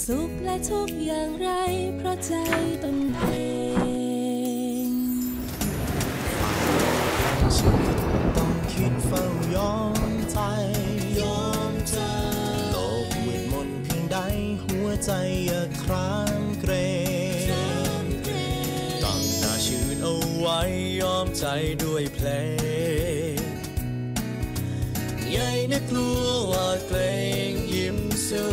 สุขและทุกอย่างไรเพราะใจตนเองชีวิตต้องคิดเฝ้ายอมใจโลกมืดมนเพียงใดหัวใจอย่าครามเกรงตั้งหน้าชื่นเอาไว้ยอมใจด้วยเพลงใหญ่นักกลัวว่าเกรงยิ้มสู้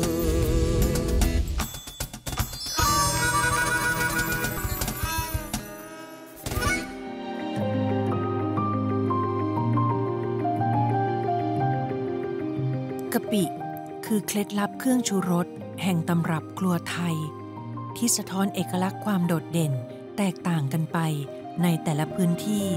กะปิคือเคล็ดลับเครื่องชูรสแห่งตำรับครัวไทยที่สะท้อนเอกลักษณ์ความโดดเด่นแตกต่างกันไปในแต่ละพื้นที่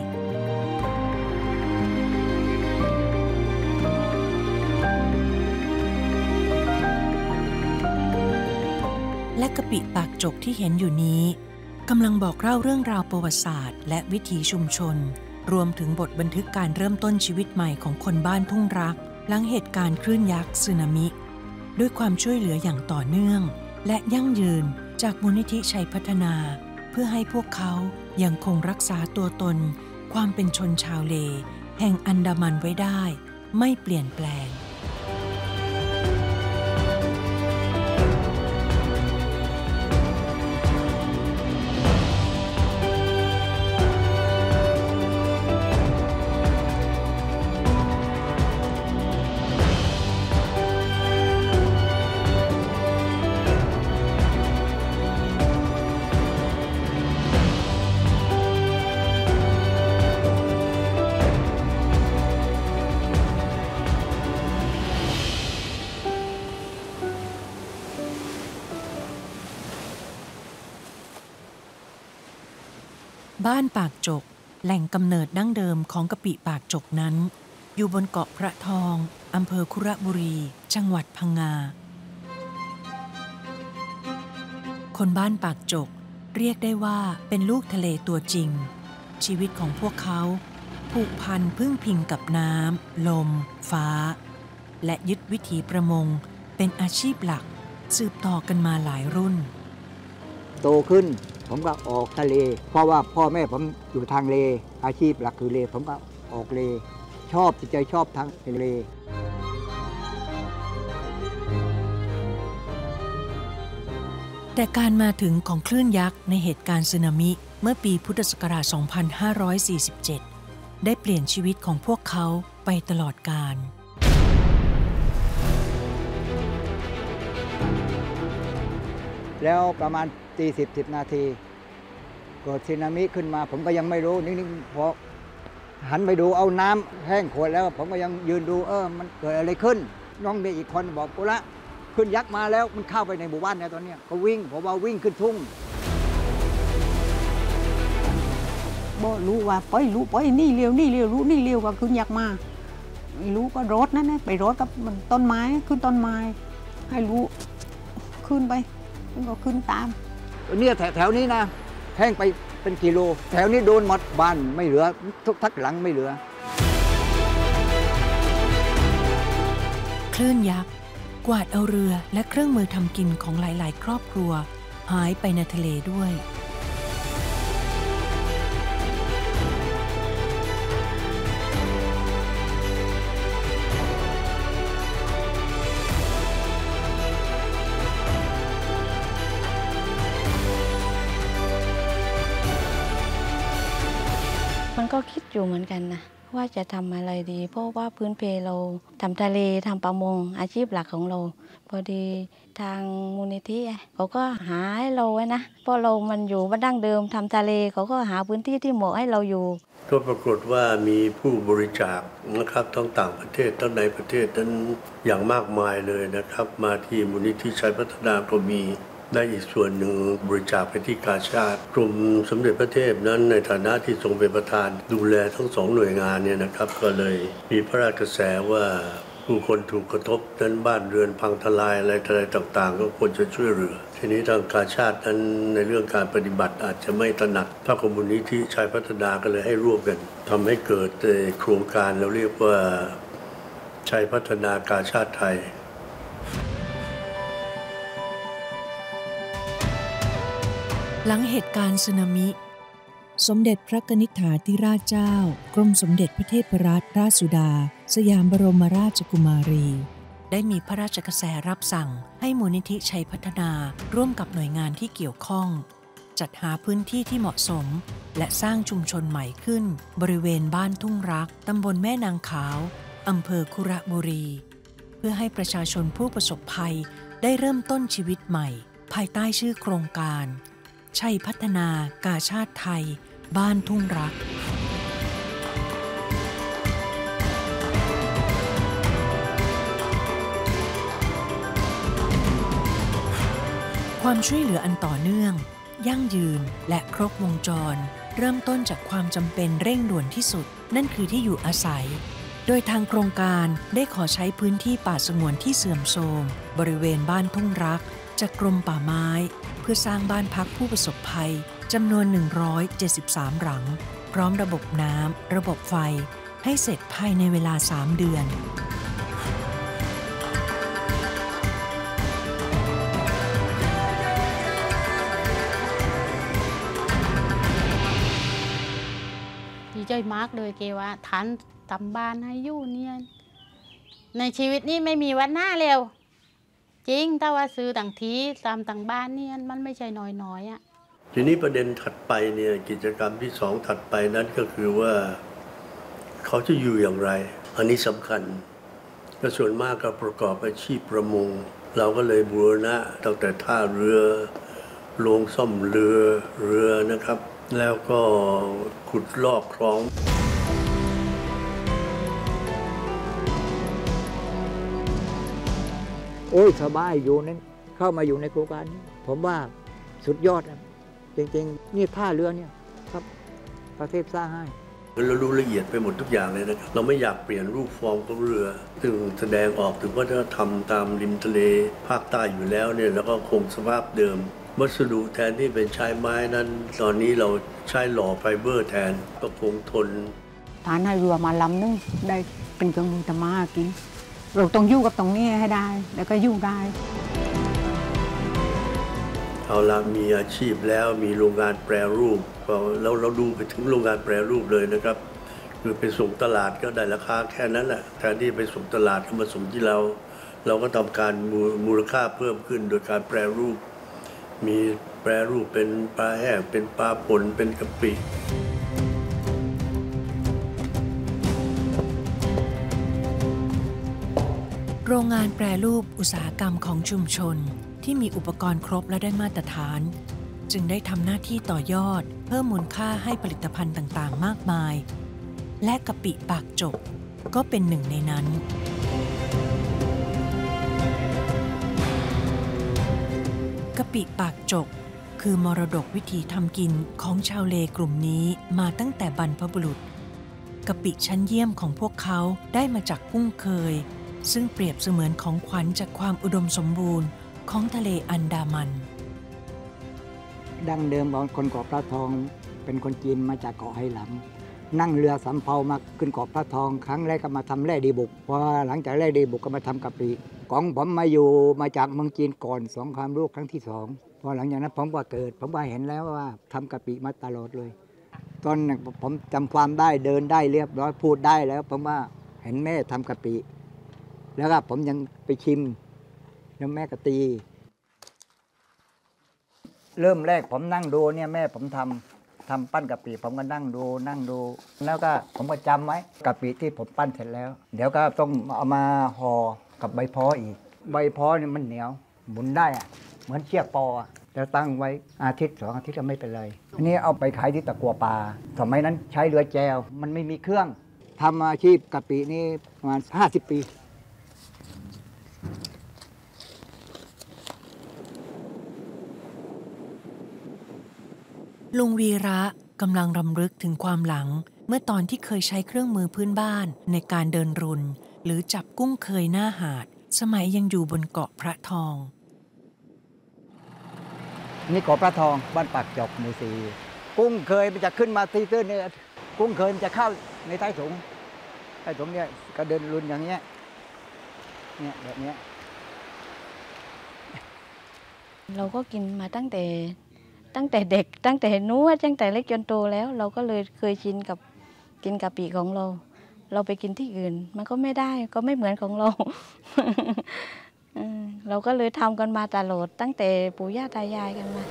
และกะปิปากจกที่เห็นอยู่นี้กำลังบอกเล่าเรื่องราวประวัติศาสตร์และวิถีชุมชนรวมถึงบทบันทึกการเริ่มต้นชีวิตใหม่ของคนบ้านทุ่งรักหลังเหตุการณ์คลื่นยักษ์สึนามิด้วยความช่วยเหลืออย่างต่อเนื่องและยั่งยืนจากมูลนิธิชัยพัฒนาเพื่อให้พวกเขายังคงรักษาตัวตนความเป็นชนชาวเลแห่งอันดามันไว้ได้ไม่เปลี่ยนแปลงบ้านปากจกแหล่งกำเนิดดั้งเดิมของกะปิปากจกนั้นอยู่บนเกาะพระทองอำเภอคุระบุรีจังหวัดพังงาคนบ้านปากจกเรียกได้ว่าเป็นลูกทะเลตัวจริงชีวิตของพวกเขาผูกพันพึ่งพิงกับน้ำลมฟ้าและยึดวิถีประมงเป็นอาชีพหลักสืบต่อกันมาหลายรุ่นโตขึ้นผมก็ออกทะเลเพราะว่าพ่อแม่ผมอยู่ทางเลอาชีพหลักคือเลผมก็ออกเลชอบจิตใจชอบทางเลแต่การมาถึงของคลื่นยักษ์ในเหตุการณ์สึนามิเมื่อปีพุทธศักราช 2547 ได้เปลี่ยนชีวิตของพวกเขาไปตลอดกาลแล้วประมาณ10 นาทีเกิดสึนามิขึ้นมาผมก็ยังไม่รู้นิ่งๆพอหันไปดูเอาน้ำแห้งขวดแล้วผมก็ยังยืนดูมันเกิดอะไรขึ้นน้องเด็กอีกคนบอกกูละขึ้นยักษ์มาแล้วมันเข้าไปในหมู่บ้านเนี่ยตอนนี้ก็วิ่งผมว่าวิ่งขึ้นทุ่งบ่รู้ว่าไปรู้ไปนี่เร็วนี่เร็วรู้นี่เร็วก็ขึ้นยักษ์มาไม่รู้ก็รถนั่นนะไปรถกับต้นไม้ขึ้นต้นไม้ให้รู้ขึ้นไปมันก็ขึ้นตามเนี่ยแถวนี้นะแห้งไปเป็นกิโลแถวนี้โดนหมดบ้านไม่เหลือทุกทักหลังไม่เหลือคลื่นยักษ์กวาดเอาเรือและเครื่องมือทำกินของหลายๆครอบครัวหายไปในทะเลด้วยมันก็คิดอยู่เหมือนกันนะว่าจะทำอะไรดีเพราะว่าพื้นเพเราทำทะเลทำประมงอาชีพหลักของเราพอดีทางมูลนิธิเขาก็หาให้เราไว้นะเพราะเรามันอยู่บ้านดั้งเดิมทำทะเลเขาก็หาพื้นที่ที่เหมาะให้เราอยู่ก็ปรากฏว่ามีผู้บริจาคนะครับทั้งต่างประเทศทั้งในประเทศนั้นอย่างมากมายเลยนะครับมาที่มูลนิธิชัยพัฒนาก็มีได้อีกส่วนหนึ่งบริจาคไปที่กาชาดกรมสมเด็จพระเทพนั้นในฐานะที่ทรงเป็นประธานดูแลทั้งสองหน่วยงานเนี่ยนะครับก็เลยมีพระราชกระแสว่าผู้คนถูกกระทบนั้นบ้านเรือนพังทลายอะไรต่างๆก็ควรจะช่วยเหลือทีนี้ทางกาชาดนั้นในเรื่องการปฏิบัติอาจจะไม่ถนัดพระมูลนิธิชัยพัฒนาก็เลยให้ร่วมกันทำให้เกิดโครงการเราเรียกว่าชัยพัฒนากาชาดไทยหลังเหตุการณ์สึนามิสมเด็จพระกนิษฐาธิราชเจ้ากรมสมเด็จพระเทพรัตนราชสุดาสยามบรมราชกุมารีได้มีพระราชกระแสรับสั่งให้มูลนิธิชัยพัฒนาร่วมกับหน่วยงานที่เกี่ยวข้องจัดหาพื้นที่ที่เหมาะสมและสร้างชุมชนใหม่ขึ้นบริเวณบ้านทุ่งรักตำบลแม่นางขาวอำเภอคุระบุรีเพื่อให้ประชาชนผู้ประสบภัยได้เริ่มต้นชีวิตใหม่ภายใต้ชื่อโครงการชัยพัฒนากาชาติไทยบ้านทุ่งรักความช่วยเหลืออันต่อเนื่องยั่งยืนและครบวงจรเริ่มต้นจากความจำเป็นเร่งด่วนที่สุดนั่นคือที่อยู่อาศัยโดยทางโครงการได้ขอใช้พื้นที่ป่าสงวนที่เสื่อมโทรมบริเวณบ้านทุ่งรักจากกรมป่าไม้เพื่อสร้างบ้านพักผู้ประสบภัยจำนวน173หลังพร้อมระบบน้ำระบบไฟให้เสร็จภายในเวลา3 เดือนดีใจมากเลยเกว่าทันทำบ้านให้อยู่เนี่ยในชีวิตนี้ไม่มีวันหน้าเร็วจริงถ้าว่าซื้อต่างทีตามต่างบ้านเนี่ยมันไม่ใช่น้อยๆอ่ะทีนี้ประเด็นถัดไปเนี่ยกิจกรรมที่2ถัดไปนั้นก็คือว่าเขาจะอยู่อย่างไรอันนี้สำคัญก็ส่วนมากก็ประกอบอาชีพประมงเราก็เลยบูรณะตั้งแต่ท่าเรือโรงซ่อมเรือนะครับแล้วก็ขุดลอกคลองโอ้ยสบายอยู่นั้นเข้ามาอยู่ในโครงการนี้ผมว่าสุดยอดนะจริงๆนี่ท่าเรือเนี่ยครับประเทศสร้างให้เรารู้ละเอียดไปหมดทุกอย่างเลยนะครับเราไม่อยากเปลี่ยนรูปฟอร์มของเรือซึ่งแสดงออกถึงวัฒนธรรมตามริมทะเลภาคใต้อยู่แล้วเนี่ยแล้วก็คงสภาพเดิมวัสดุแทนที่เป็นใช้ไม้นั้นตอนนี้เราใช้หล่อไฟเบอร์แทนก็คงทนฐานให้เรือมาลำนึงได้เป็นเครื่องมือทำมาหากินเราต้องอยู่กับตรงนี้ให้ได้แล้วก็อยู่ได้เอาละมีอาชีพแล้วมีโรงงานแปรรูปเราดูไปถึงโรงงานแปรรูปเลยนะครับคือไปส่งตลาดก็ได้ราคาแค่นั้นแหละแทนที่ไปส่งตลาดก็มาส่งที่เราก็ทำการมูลค่าเพิ่มขึ้นโดยการแปรรูปมีแปรรูปเป็นปลาแห้งเป็นปลาป่นเป็นกะปิโรงงานแปรรูปอุตสาหกรรมของชุมชนที่มีอุปกรณ์ครบและได้มาตรฐานจึงได้ทำหน้าที่ต่อยอดเพิ่มมูลค่าให้ผลิตภัณฑ์ต่างๆมากมายและกะปิปากจกก็เป็นหนึ่งในนั้นกะปิปากจกคือมรดกวิถีทำกินของชาวเลกลุ่มนี้มาตั้งแต่บรรพบุรุษกะปิชั้นเยี่ยมของพวกเขาได้มาจากกุ้งเคยซึ่งเปรียบเสมือนของขวัญจากความอุดมสมบูรณ์ของทะเลอันดามันดั้งเดิมของคนเกาะพระทองเป็นคนจีนมาจากเกาะไหหลำนั่งเรือสำเภามาขึ้นเกาะพระทองครั้งแรกก็มาทำแร่ดีบุกพอหลังจากแร่ดีบุกก็มาทำกะปิของผมมาจากเมืองจีนก่อนสงครามโลกครั้งที่2พอหลังจากนั้นผมก็เกิดผมก็เห็นแล้วว่าทำกะปิมาตลอดเลยตอนนั้นผมจำความได้เดินได้เรียบร้อยพูดได้แล้วผมว่าเห็นแม่ทำกะปิแล้วก็ผมยังไปชิมแล้วแม่ก็ตีเริ่มแรกผมนั่งดูเนี่ยแม่ผมทำปั้นกะปิผมก็นั่งดูแล้วก็ผมก็จำไว้กะปิที่ผมปั้นเสร็จแล้วเดี๋ยวก็ต้องเอามาห่อกับใบพ้ออีกใบพ้อเนี่ยมันเหนียวหมุนได้อะเหมือนเชือกปอแล้วตั้งไว้อาทิตย์2 อาทิตย์ก็ไม่เป็นไรอันนี้เอาไปขายที่ตะกัวป่าสมัยนั้นใช้เรือแจวมันไม่มีเครื่องทำอาชีพกะปินี่ประมาณ50 ปีลุงวีระกำลังรำลึกถึงความหลังเมื่อตอนที่เคยใช้เครื่องมือพื้นบ้านในการเดินรุนหรือจับกุ้งเคยหน้าหาดสมัยยังอยู่บนเกาะพระทองนี่เกาะพระทองบ้านปากจอกหมู่4กุ้งเคยมันจะขึ้นมาตีตื้นเนี่ยกุ้งเคยมันจะเข้าในใต้ถุงเนี่ยก็เดินรุนอย่างเงี้ยเนี่ยแบบเนี้ยเราก็กินมาตั้งแต่ตั้งแต่เด็กตั้งแต่นู้นตั้งแต่เล็กจนโตแล้วเราก็เลยเคยชินกับกินกะปิของเราเราไปกินที่อื่นมันก็ไม่ได้ก็ไม่เหมือนของเรา เราก็เลยทำกันมาตลอดตั้งแต่ปู่ย่าตายายกันมา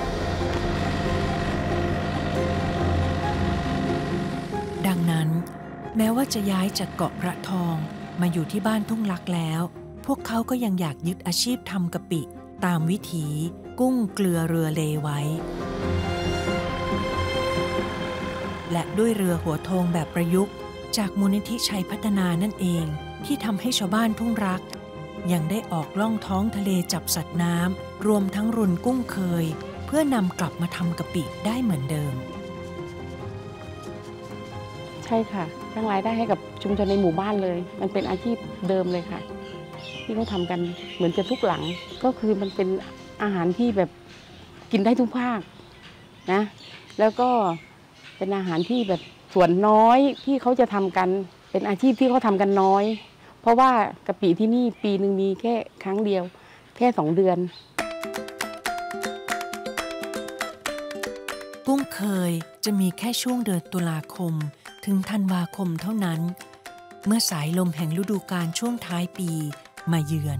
ดังนั้นแม้ว่าจะย้ายจากเกาะพระทองมาอยู่ที่บ้านทุ่งลักแล้วพวกเขาก็ยังอยากยึดอาชีพทำกะปิตามวิถีกุ้งเกลือเรือเลไว้และด้วยเรือหัวโทงแบบประยุกต์จากมูลนิธิชัยพัฒนานั่นเองที่ทำให้ชาวบ้านทุ่งรักยังได้ออกล่องท้องทะเลจับสัตว์น้ำรวมทั้งรุนกุ้งเคยเพื่อนำกลับมาทำกะปิได้เหมือนเดิมใช่ค่ะสร้างรายได้ให้กับชุมชนในหมู่บ้านเลยมันเป็นอาชีพเดิมเลยค่ะที่เขาทำกันเหมือนจะทุกหลังก็คือมันเป็นอาหารที่แบบกินได้ทุกภาคนะแล้วก็เป็นอาหารที่แบบส่วนน้อยที่เขาจะทำกันเป็นอาชีพที่เขาทำกันน้อยเพราะว่ากะปิที่นี่ปีหนึ่งมีแค่ครั้งเดียวแค่2 เดือนกุ้งเคยจะมีแค่ช่วงเดือนตุลาคมถึงธันวาคมเท่านั้นเมื่อสายลมแห่งฤดูกาลช่วงท้ายปีมาเยือน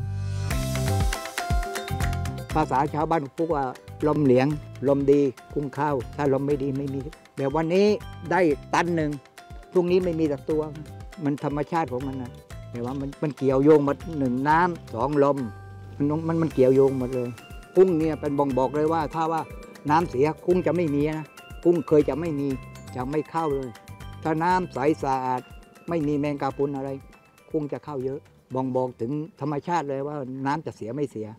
ภาษาชาวบ้านพูดว่าลมเหลียงลมดีกุ้งเข้าถ้าลมไม่ดีไม่มีแบบวันนี้ได้ตันหนึ่งพรุ่งนี้ไม่มีสักตัวมันธรรมชาติของมันนะแต่ว่ามันเกี่ยวโยงหมด1น้ำ2ลมมันเกี่ยวโยงหมดเลยกุ้งเนี่ยเป็นบ่งบอกเลยว่าถ้าว่าน้ำเสียกุ้งจะไม่มีนะกุ้งเคยจะไม่มีจะไม่เข้าเลยถ้าน้ำใสสะอาดไม่มีแมงกาพุนอะไรกุ้งจะเข้าเยอะบ่งบอกถึงธรรมชาติเลยว่าน้ำจะเสียไม่เสีย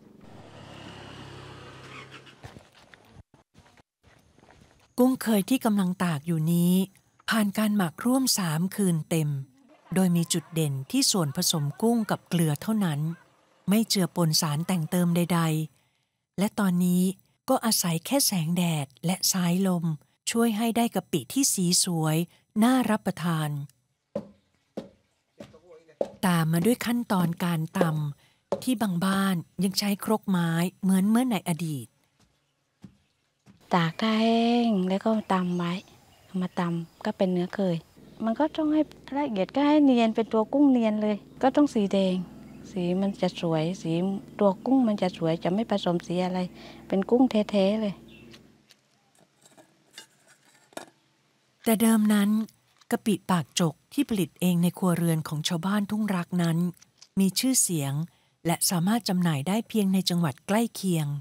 กุ้งเคยที่กำลังตากอยู่นี้ผ่านการหมักร่วม3 คืนเต็มโดยมีจุดเด่นที่ส่วนผสมกุ้งกับเกลือเท่านั้นไม่เจือปนสารแต่งเติมใดๆและตอนนี้ก็อาศัยแค่แสงแดดและสายลมช่วยให้ได้กะปิที่สีสวยน่ารับประทานตามมาด้วยขั้นตอนการตำที่บางบ้านยังใช้ครกไม้เหมือนเมื่อในอดีตตากแห้งแล้วก็ตำไว้มาตำก็เป็นเนื้อเคยมันก็ต้องให้ละเอียดก็ให้เนียนเป็นตัวกุ้งเนียนเลยก็ต้องสีแดงสีมันจะสวยสีตัวกุ้งมันจะสวยจะไม่ผสมสีอะไรเป็นกุ้งแท้ๆเลยแต่เดิมนั้นกะปิปากจกที่ผลิตเองในครัวเรือนของชาวบ้านทุ่งรักนั้นมีชื่อเสียงและสามารถจำหน่ายได้เพียงในจังหวัดใกล้เคียง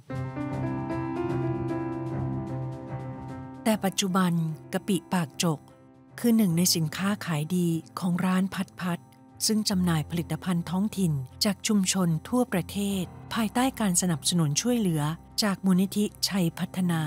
แต่ปัจจุบันกะปิปากจกคือ1ในสินค้าขายดีของร้านพัดซึ่งจำหน่ายผลิตภัณฑ์ท้องถิ่นจากชุมชนทั่วประเทศภายใต้การสนับสนุนช่วยเหลือจากมูลนิธิชัยพัฒนา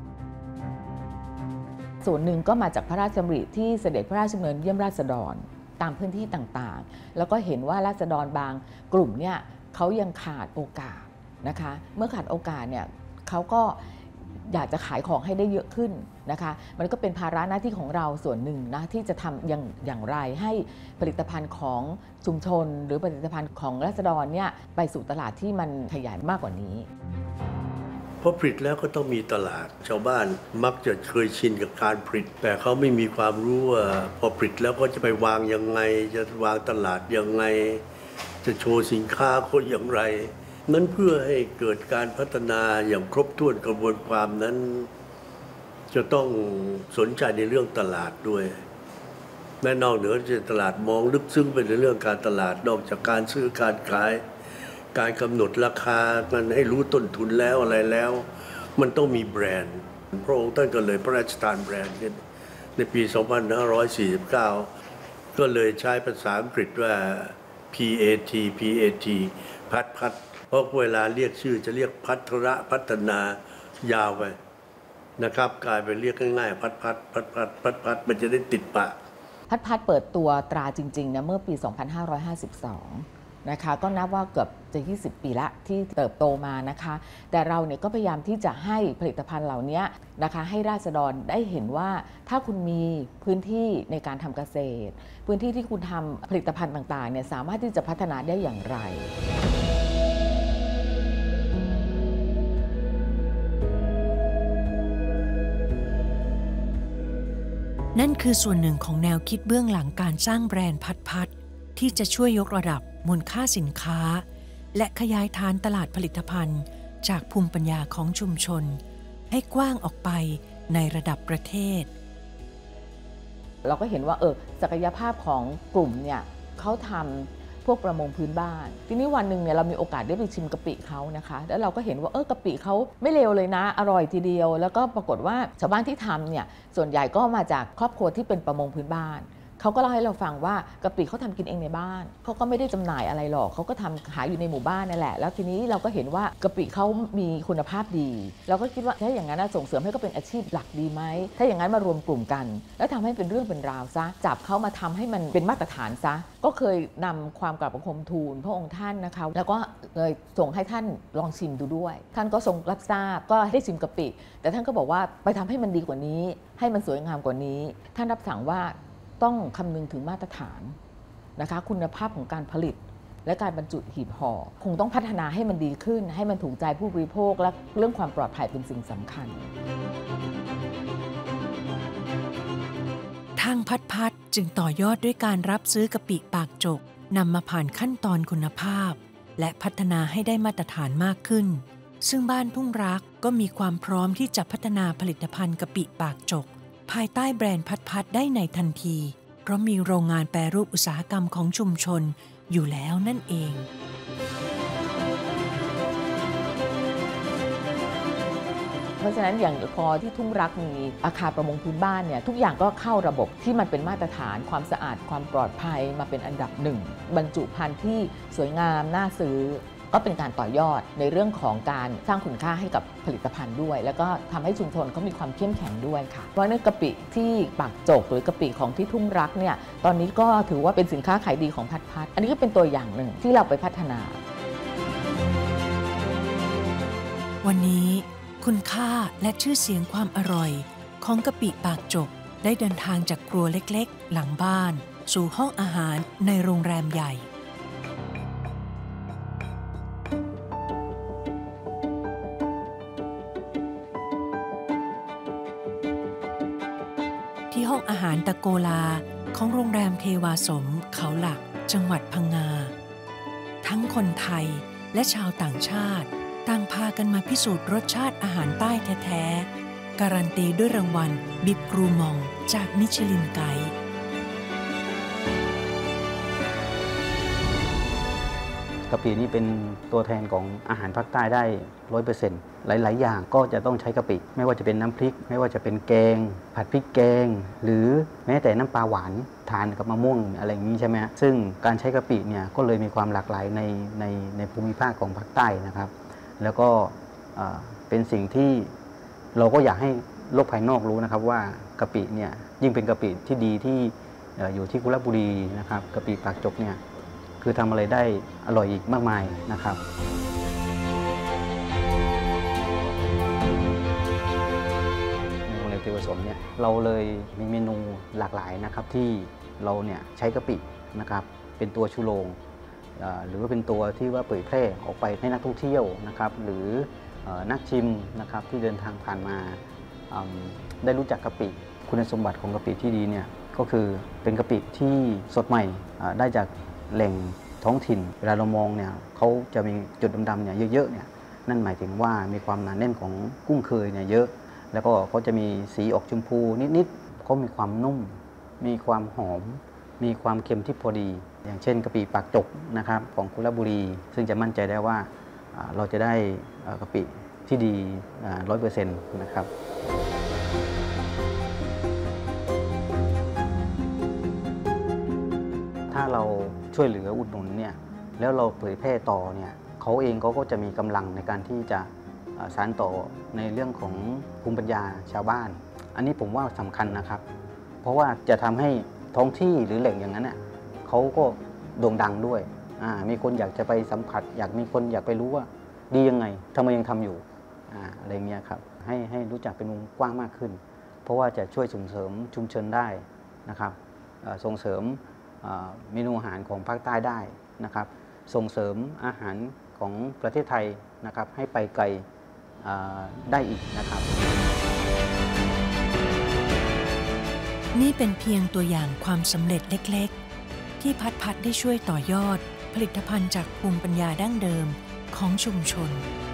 ส่วนหนึ่งก็มาจากพระราชดำริที่เสด็จพระราชดำเนินเยี่ยมราษฎรตามพื้นที่ต่างๆแล้วก็เห็นว่าราษฎรบางกลุ่มเนี่ยเขายังขาดโอกาสนะคะเมื่อขาดโอกาสเนี่ยเขาก็อยากจะขายของให้ได้เยอะขึ้นนะคะมันก็เป็นภาระหน้าที่ของเราส่วนหนึ่งนะที่จะทำอย่างไรให้ผลิตภัณฑ์ของชุมชนหรือผลิตภัณฑ์ของราษฎรเนี่ยไปสู่ตลาดที่มันขยายมากกว่านี้พอผลิตแล้วก็ต้องมีตลาดชาวบ้านมักจะเคยชินกับการผลิตแต่เขาไม่มีความรู้ว่าพอผลิตแล้วก็จะไปวางยังไงจะวางตลาดยังไงจะโชว์สินค้าคนอย่างไรนั้นเพื่อให้เกิดการพัฒนาอย่างครบถ้วนกระบวนความนั้นจะต้องสนใจในเรื่องตลาดด้วยแม้นอกเหนือจากตลาดมองลึกซึ้งไปในเรื่องการตลาดนอกจากการซื้อการขายการกำหนดราคามันให้รู้ต้นทุนแล้วอะไรแล้วมันต้องมีแบรนด์พระองค์ท่านก็เลยพระราชทานแบรนด์ในปี 2549 ก็เลยใช้ภาษาอังกฤษว่า PAT พัดเพราะเวลาเรียกชื่อจะเรียกพัฒนายาวไปนะครับกลายเป็นเรียกง่ายๆพัดมันจะได้ติดปากพัดเปิดตัวตราจริงๆนะเมื่อปี 2552 นะคะก็นับว่าเกือบจะ 20 ปีละที่เติบโตมานะคะแต่เราเนี่ยก็พยายามที่จะให้ผลิตภัณฑ์เหล่านี้นะคะให้ราษฎรได้เห็นว่าถ้าคุณมีพื้นที่ในการทำเกษตรพื้นที่ที่คุณทำผลิตภัณฑ์ต่างๆเนี่ยสามารถที่จะพัฒนาได้อย่างไรนั่นคือส่วนหนึ่งของแนวคิดเบื้องหลังการสร้างแบรนด์พัดที่จะช่วยยกระดับมูลค่าสินค้าและขยายฐานตลาดผลิตภัณฑ์จากภูมิปัญญาของชุมชนให้กว้างออกไปในระดับประเทศเราก็เห็นว่าศักยภาพของกลุ่มเนี่ยเขาทำพวกประมงพื้นบ้านทีนี้วันหนึ่งเนี่ยเรามีโอกาสได้ไปชิมกะปิเขานะคะแล้วเราก็เห็นว่ากะปิเขาไม่เลวเลยนะอร่อยทีเดียวแล้วก็ปรากฏว่าชาวบ้านที่ทำเนี่ยส่วนใหญ่ก็มาจากครอบครัวที่เป็นประมงพื้นบ้านเขาก็เล่าให้เราฟังว่ากะปิเขาทำกินเองในบ้านเขาก็ไม่ได้จำหน่ายอะไรหรอกเขาก็ทำขายอยู่ในหมู่บ้านนั่นแหละแล้วทีนี้เราก็เห็นว่ากะปิเขามีคุณภาพดีเราก็คิดว่าถ้าอย่างนั้นส่งเสริมให้ก็เป็นอาชีพหลักดีไหมถ้าอย่างนั้นมารวมกลุ่มกันแล้วทำให้เป็นเรื่องเป็นราวซะจับเขามาทำให้มันเป็นมาตรฐานซะก็เคยนำความกราบบังคมทูลพระองค์ท่านนะคะแล้วก็เลยส่งให้ท่านลองชิมดูด้วยท่านก็ทรงรับทราบก็ได้ชิมกะปิแต่ท่านก็บอกว่าไปทำให้มันดีกว่านี้ให้มันสวยงามกว่านี้ท่านรับสั่งว่าต้องคำนึงถึงมาตรฐานนะคะคุณภาพของการผลิตและการบรรจุหีบห่อคงต้องพัฒนาให้มันดีขึ้นให้มันถูกใจผู้บริโภคและเรื่องความปลอดภัยเป็นสิ่งสำคัญทางพัดจึงต่อยอดด้วยการรับซื้อกะปิปากจกนำมาผ่านขั้นตอนคุณภาพและพัฒนาให้ได้มาตรฐานมากขึ้นซึ่งบ้านทุ่งรักก็มีความพร้อมที่จะพัฒนาผลิตภัณฑ์กะปิปากจกภายใต้แบรนด์พัดได้ในทันทีเพราะมีโรงงานแปรรูปอุตสาหกรรมของชุมชนอยู่แล้วนั่นเองเพราะฉะนั้นอย่างพอที่ทุ่งรักมีอาคารประมงพื้นบ้านเนี่ยทุกอย่างก็เข้าระบบที่มันเป็นมาตรฐานความสะอาดความปลอดภัยมาเป็นอันดับหนึ่งบรรจุภัณฑ์ที่สวยงามน่าซื้อก็เป็นการต่อยอดในเรื่องของการสร้างคุณค่าให้กับผลิตภัณฑ์ด้วยแล้วก็ทำให้ชุมชนเขามีความเข้มแข็งด้วยค่ะเพราะในกะปิที่ปากจกหรือกะปิของที่ทุ่งรักเนี่ยตอนนี้ก็ถือว่าเป็นสินค้าขายดีของพัดอันนี้ก็เป็นตัวอย่างหนึ่งที่เราไปพัฒนาวันนี้คุณค่าและชื่อเสียงความอร่อยของกะปิปากจกได้เดินทางจากครัวเล็กๆหลังบ้านสู่ห้องอาหารในโรงแรมใหญ่ที่ห้องอาหารตะโกลาของโรงแรมเทวาสมเขาหลักจังหวัดพังงาทั้งคนไทยและชาวต่างชาติต่างพากันมาพิสูจน์รสชาติอาหารใต้แท้ๆการันตีด้วยรางวัลบิบรูมองจากมิชลินไกด์กะปินี่เป็นตัวแทนของอาหารภาคใต้ได้ 100% หลายๆอย่างก็จะต้องใช้กะปิไม่ว่าจะเป็นน้ำพริกไม่ว่าจะเป็นแกงผัดพริกแกงหรือแม้แต่น้ำปลาหวานทานกับมะม่วงอะไรอย่างนี้ใช่ไหมซึ่งการใช้กะปิเนี่ยก็เลยมีความหลากหลายในภูมิภาคของภาคใต้นะครับแล้วก็เป็นสิ่งที่เราก็อยากให้โลกภายนอกรู้นะครับว่ากะปิเนี่ยยิ่งเป็นกะปิที่ดีที่อยู่ที่กุลบุรีนะครับกะปิปากจกเนี่ยคือทำอะไรได้อร่อยอีกมากมายนะครับในโรงแรมเทวาสมเนี่ยเราเลยมีเมนูหลากหลายนะครับที่เราเนี่ยใช้กะปินะครับเป็นตัวชูโรงหรือว่าเป็นตัวที่ว่าเผยแพร่ออกไปให้นักท่องเที่ยวนะครับหรือนักชิมนะครับที่เดินทางผ่านมาได้รู้จักกะปิคุณสมบัติของกะปิที่ดีเนี่ยก็คือเป็นกะปิที่สดใหม่ได้จากแหล่งท้องถิ่นเวลาเรามองเนี่ยเขาจะมีจุดดำๆเนี่ยเยอะๆเนี่ยนั่นหมายถึงว่ามีความหนาแน่นของกุ้งเคยเนี่ยเยอะแล้วก็เขาจะมีสีออกชมพูนิดๆเขามีความนุ่มมีความหอมมีความเค็มที่พอดีอย่างเช่นกะปิปากจกนะครับของกุลบุรีซึ่งจะมั่นใจได้ว่าเราจะได้กะปิที่ดี 100% นะครับถ้าเราช่วยเหลืออุดหนุนเนี่ยแล้วเราเผยแพร่ต่อเนี่ยเขาเองเขาก็จะมีกำลังในการที่จะสานต่อในเรื่องของภูมิปัญญาชาวบ้านอันนี้ผมว่าสำคัญนะครับเพราะว่าจะทำให้ท้องที่หรือแหล่งอย่างนั้นเนี่ยเขาก็โด่งดังด้วยมีคนอยากจะไปสัมผัสมีคนอยากไปรู้ว่าดียังไงทำไมยังทำอยู่อะไรเงี้ยครับให้รู้จักเป็นวงกว้างมากขึ้นเพราะว่าจะช่วยส่งเสริมชุมชนได้นะครับส่งเสริมเมนูอาหารของภาคใต้ได้นะครับส่งเสริมอาหารของประเทศไทยนะครับให้ไปไกลได้อีกนะครับนี่เป็นเพียงตัวอย่างความสำเร็จเล็กๆที่พัดได้ช่วยต่อยอดผลิตภัณฑ์จากภูมิปัญญาดั้งเดิมของชุมชน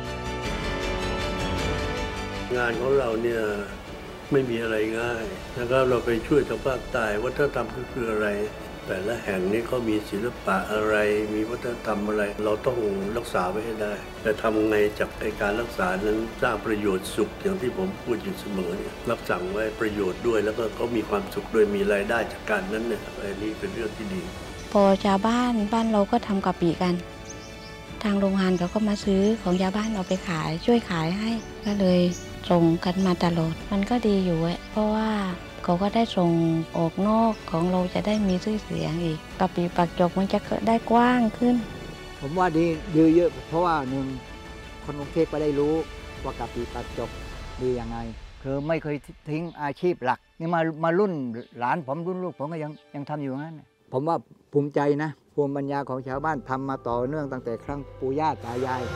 งานของเราเนี่ยไม่มีอะไรง่ายนะครับเราไปช่วยทางภาคใต้วัฒนธรรมคืออะไรแต่ละแห่งนี้เขามีศิลปะอะไรมีวัฒนธรรมอะไรเราต้องรักษาไว้ให้ได้แต่ทำไงจากการรักษานั้นสร้างประโยชน์สุขอย่างที่ผมพูดอยู่เสมอเนี่ยรักษาไว้ประโยชน์ด้วยแล้วก็เขามีความสุขด้วยมีรายได้จากการนั้นเนี่ยอันนี้เป็นเรื่องที่ดีพอชาวบ้านเราก็ทำกะปิกันทางโรงงานเขาก็มาซื้อของชาวบ้านเอาไปขายช่วยขายให้ก็เลยส่งกันมาตลอดมันก็ดีอยู่เพราะว่าเขาก็ได้ส่งออกนอกของเราจะได้มีชื่อเสียงอีกกะปิปากจกมันจะได้กว้างขึ้นผมว่าดีเยอะเพราะว่าหนึ่งคนกรุงเทพก็ได้รู้ว่ากะปิปากจกดียังไงคือไม่เคยทิ้งอาชีพหลักนี่มารุ่นหลานผมรุ่นลูกผมก็ยังทำอยู่งั้นผมว่าภูมิใจนะภูมิปัญญาของชาวบ้านทำมาต่อเนื่องตั้งแต่ครั้งปู่ย่าตายาย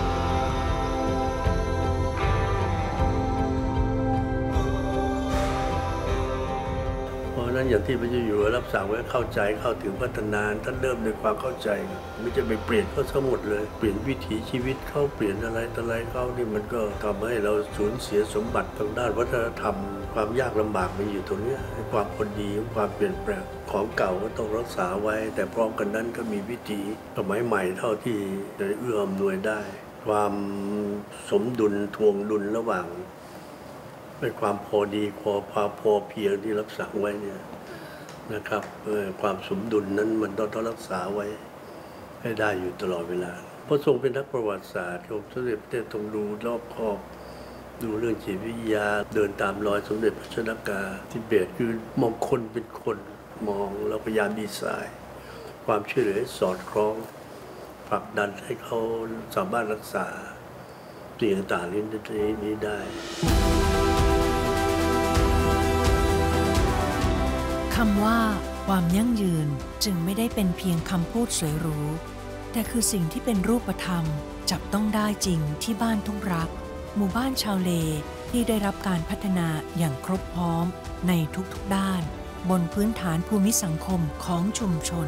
เพราะนั้นอย่างที่พระเจ้าอยู่หัวรับสั่งไว้เข้าใจเข้าถึงพัฒนาท่านเริ่มด้วยความเข้าใจไม่จะไปเปลี่ยนเขาทั้งหมดเลยเปลี่ยนวิถีชีวิตเขาเปลี่ยนอะไรต่ออะไรเขานี่มันก็ทำให้เราสูญเสียสมบัติทางด้านวัฒนธรรมความยากลำบากมันอยู่ตรงนี้ความพอดีความเปลี่ยนแปลงของเก่าก็ต้องรักษาไว้แต่พร้อมกันนั้นก็มีวิถีสมัยใหม่เท่าที่จะเอื้ออำนวยได้ความสมดุลทวงดุลระหว่างเป็นความพอดีพอเพียงที่รับสั่งไว้เนี่ยนะครับความสมดุลนั้นมันต้องรักษาไว้ให้ได้อยู่ตลอดเวลาพระทรงเป็นนักประวัติศาสตร์สมเด็จพระเทพต้องดูรอบคอบดูเรื่องจิตวิทยาเดินตามรอยสมเด็จพระชนกาทิเบตคือมองคนเป็นคนมองแล้วพยายามดีไซน์ความช่วยเหลือสอดคล้องผลักดันให้เขาสามารถรักษาสิ่งต่างๆนี้ได้คำว่าความยั่งยืนจึงไม่ได้เป็นเพียงคำพูดสวยหรูแต่คือสิ่งที่เป็นรูปธรรมจับต้องได้จริงที่บ้านทุ่งรักหมู่บ้านชาวเลที่ได้รับการพัฒนาอย่างครบพร้อมในทุกๆด้านบนพื้นฐานภูมิสังคมของชุมชน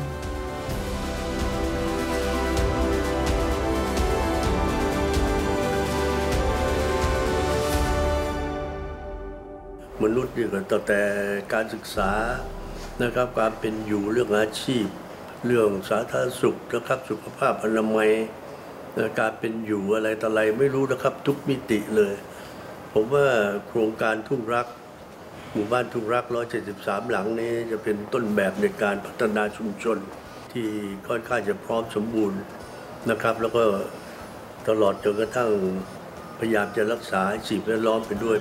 มนุษย์นี่ก็ตั้งแต่การศึกษานะครับการเป็นอยู่เรื่องอาชีพเรื่องสาธารณสุขนะครับสุขภาพอนามัยการเป็นอยู่อะไรต่ออะไรไม่รู้นะครับทุกมิติเลยผมว่าโครงการทุ่งรักหมู่บ้านทุ่งรัก173หลังนี้จะเป็นต้นแบบในการพัฒนาชุมชนที่ค่อนข้างจะพร้อมสมบูรณ์นะครับแล้วก็ตลอดจนกระทั่งพยายามจะรักษาสิ่งแวดล้อมไปด้วย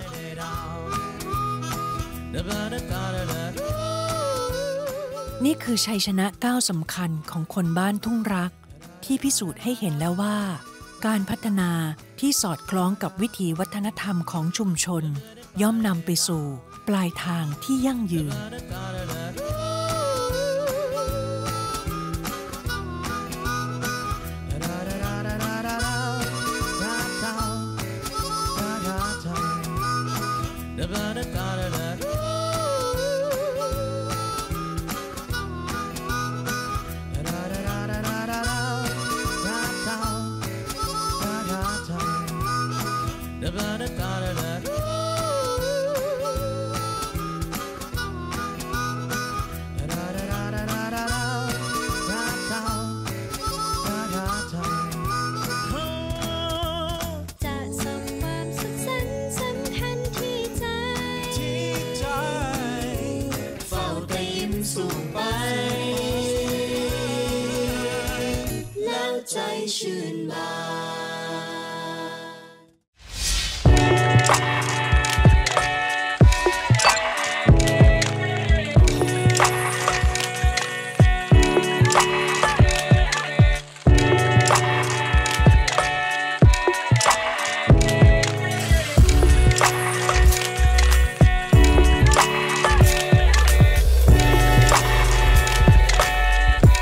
นี่คือชัยชนะก้าวสำคัญของคนบ้านทุ่งรักที่พิสูจน์ให้เห็นแล้วว่าการพัฒนาที่สอดคล้องกับวิถีวัฒนธรรมของชุมชนย่อมนำไปสู่ปลายทางที่ยั่งยืน